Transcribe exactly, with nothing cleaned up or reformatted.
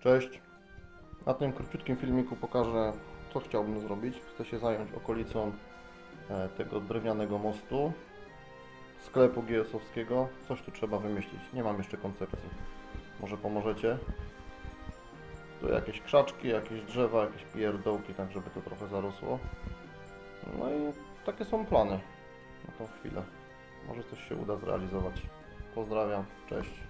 Cześć! Na tym króciutkim filmiku pokażę, co chciałbym zrobić. Chcę się zająć okolicą tego drewnianego mostu, sklepu G S owskiego. Coś tu trzeba wymyślić. Nie mam jeszcze koncepcji. Może pomożecie? Tu jakieś krzaczki, jakieś drzewa, jakieś pierdołki, tak żeby to trochę zarosło. No i takie są plany na tą chwilę. Może coś się uda zrealizować. Pozdrawiam, cześć!